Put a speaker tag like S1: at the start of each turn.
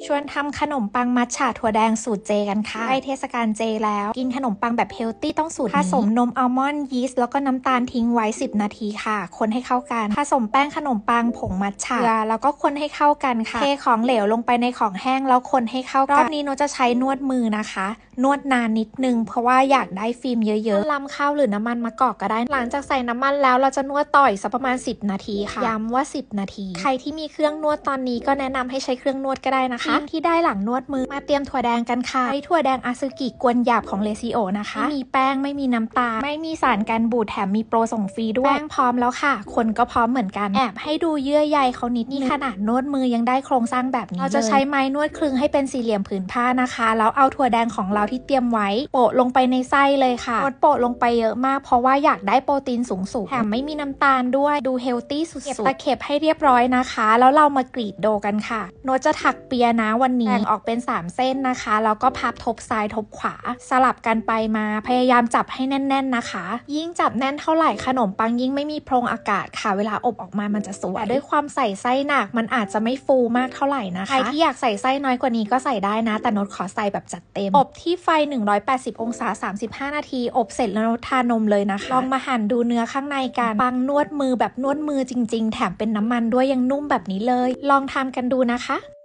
S1: ชวนทำขนมปังมัทฉะถั่วแดงสูตรเจกันค่ะใกล้เทศกาลเจแล้วกินขนมปังแบบเฮลตี้ต้องสูตรนี้ผสมนมอัลมอนด์ยีสต์แล้วก็น้ำตาลทิ้งไว้10 นาทีค่ะคนให้เข้ากันผสมแป้งขนมปังผงมัทฉะแล้วก็คนให้เข้ากันค่ะเทของเหลวลงไปในของแห้งแล้วคนให้เข้ากันรอบนี้โนจะใช้นวดมือนะคะนวดนานนิดนึงเพราะว่าอยากได้ฟิล์มเยอะๆลำข้าวหรือน้ำมันมะกอกก็ได้หลังจากใส่น้ำมันแล้วเราจะนวดต่อยสักประมาณ10 นาทีค่ะย้ำว่า10 นาทีใครที่มีเครื่องนวดตอนนี้ก็แนะนำให้ใช้เครื่องนวดก็ได้นะคะที่ได้หลังนวดมือมาเตรียมถั่วแดงกันค่ะใช้ถั่วแดงอาซึกิกวนหยาบของเลซิโอนะคะไม่มีแป้งไม่มีน้ำตาลไม่มีสารกันบูดแถมมีโปรส่งฟรีด้วยแป้งพร้อมแล้วค่ะคนก็พร้อมเหมือนกันแอบให้ดูเยื่อใยเขานิดนี่ขนาดนวดมือยังได้โครงสร้างแบบนี้เราจะใช้ไม้นวดคลึงให้เป็นสี่เหลี่ยมผืนผ้านะคะแล้วเอาถั่วแดงของเราที่เตรียมไว้โปะลงไปในไส้เลยค่ะนวดโปะลงไปเยอะมากเพราะว่าอยากได้โปรตีนสูงแถมไม่มีน้ำตาลด้วยดูเฮลตี้สุดๆเก็บตะเข็บให้เรียบร้อยนะคะแล้วเรามากรีดโดกันค่ะโนจะถักเปียนะวันนี้แบ่งออกเป็น3 เส้นนะคะแล้วก็พับทบซ้ายทบขวาสลับกันไปมาพยายามจับให้แน่นๆนะคะยิ่งจับแน่นเท่าไหร่ขนมปังยิ่งไม่มีโพรงอากาศค่ะเวลาอบออกมามันจะสวยแต่ด้วยความใส่ไส้หนักมันอาจจะไม่ฟูมากเท่าไหร่นะคะใครที่อยากใส่ไส้น้อยกว่านี้ก็ใส่ได้นะแต่โนขอใส่แบบจัดเต็มอบที่ไฟ180 องศา35 นาทีอบเสร็จแล้วทานมเลยนะคะลองมาหั่นดูเนื้อข้างในกันปังนวดมือแบบนวดมือจริงๆแถมเป็นน้ำมันด้วยยังนุ่มแบบนี้เลยลองทำกันดูนะคะ